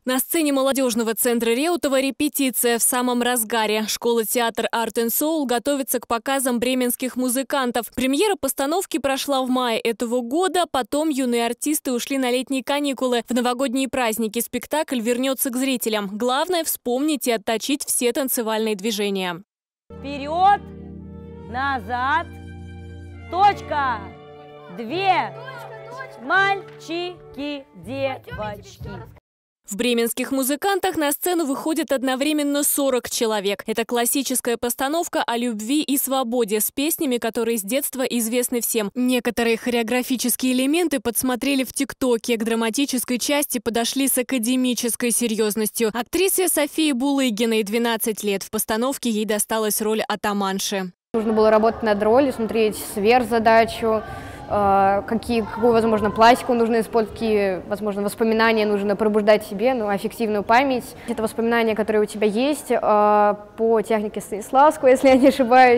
На сцене молодежного центра Реутова репетиция в самом разгаре. Школа-театр Art and Soul готовится к показам бременских музыкантов. Премьера постановки прошла в мае этого года, потом юные артисты ушли на летние каникулы. В новогодние праздники спектакль вернется к зрителям. Главное – вспомнить и отточить все танцевальные движения. Вперед, назад, точка, две, мальчики, девочки. В бременских музыкантах на сцену выходит одновременно 40 человек. Это классическая постановка о любви и свободе с песнями, которые с детства известны всем. Некоторые хореографические элементы подсмотрели в ТикТоке. К драматической части подошли с академической серьезностью. Актрисе Софии Булыгиной 12 лет. В постановке ей досталась роль атаманши. Нужно было работать над ролью, смотреть сверхзадачу. Какую, возможно, пластику нужно использовать, какие, возможно, воспоминания нужно пробуждать в себе, аффективную память. Это воспоминания, которые у тебя есть по технике Станиславского, если я не ошибаюсь.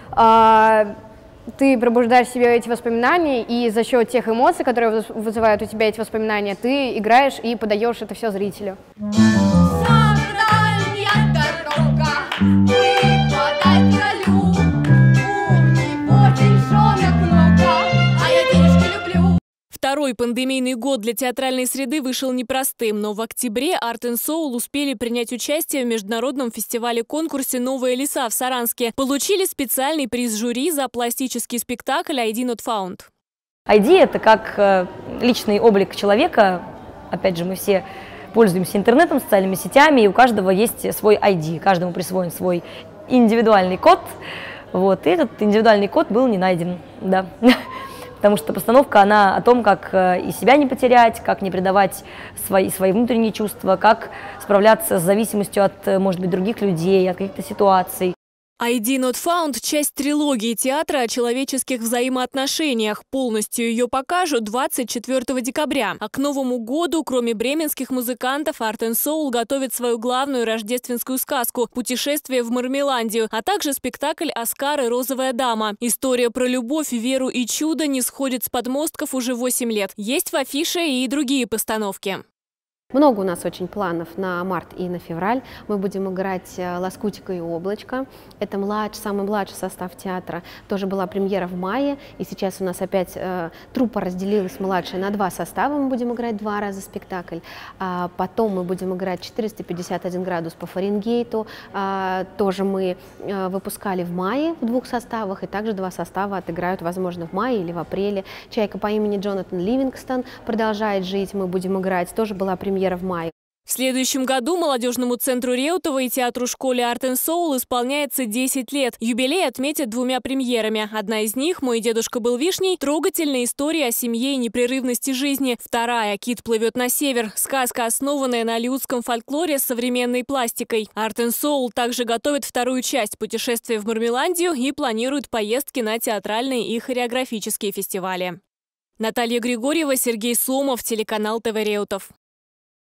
Ты пробуждаешь в себе эти воспоминания, и за счет тех эмоций, которые вызывают у тебя эти воспоминания, ты играешь и подаешь это все зрителю. Второй пандемийный год для театральной среды вышел непростым, но в октябре Art and Soul успели принять участие в международном фестивале-конкурсе «Новые леса» в Саранске. Получили специальный приз жюри за пластический спектакль «ID Not Found». ID – это как личный облик человека. Опять же, мы все пользуемся интернетом, социальными сетями, и у каждого есть свой ID. Каждому присвоен свой индивидуальный код. Вот, и этот индивидуальный код был не найден. Да. Потому что постановка, она о том, как и себя не потерять, как не предавать свои внутренние чувства, как справляться с зависимостью от, может быть, других людей, от каких-то ситуаций. ID Not Found – часть трилогии театра о человеческих взаимоотношениях. Полностью ее покажут 24 декабря. А к Новому году, кроме бременских музыкантов, Art and Soul готовит свою главную рождественскую сказку «Путешествие в Мармеландию», а также спектакль «Оскар и розовая дама». История про любовь, веру и чудо не сходит с подмостков уже 8 лет. Есть в афише и другие постановки. Много у нас очень планов на март и на февраль. Мы будем играть «Лоскутика и облачко». Это самый младший состав театра. Тоже была премьера в мае. И сейчас у нас опять труппа разделилась младшая на 2 состава. Мы будем играть 2 раза спектакль. Потом мы будем играть 451 градус по Фаренгейту. Тоже мы выпускали в мае в 2 составах. И также 2 состава отыграют, возможно, в мае или в апреле. «Чайка по имени Джонатан Ливингстон» продолжает жить. Мы будем играть. Тоже была премьера в мае. В следующем году молодежному центру Реутова и театру-школе Art and Soul исполняется 10 лет. Юбилей отметят 2 премьерами. Одна из них «Мой дедушка был вишней» – трогательная история о семье и непрерывности жизни. Вторая «Кит плывет на север» – сказка, основанная на алиутском фольклоре с современной пластикой. Art and Soul также готовит вторую часть «Путешествия в Мармеландию» и планирует поездки на театральные и хореографические фестивали. Наталья Григорьева, Сергей Сомов, телеканал ТВ Реутов.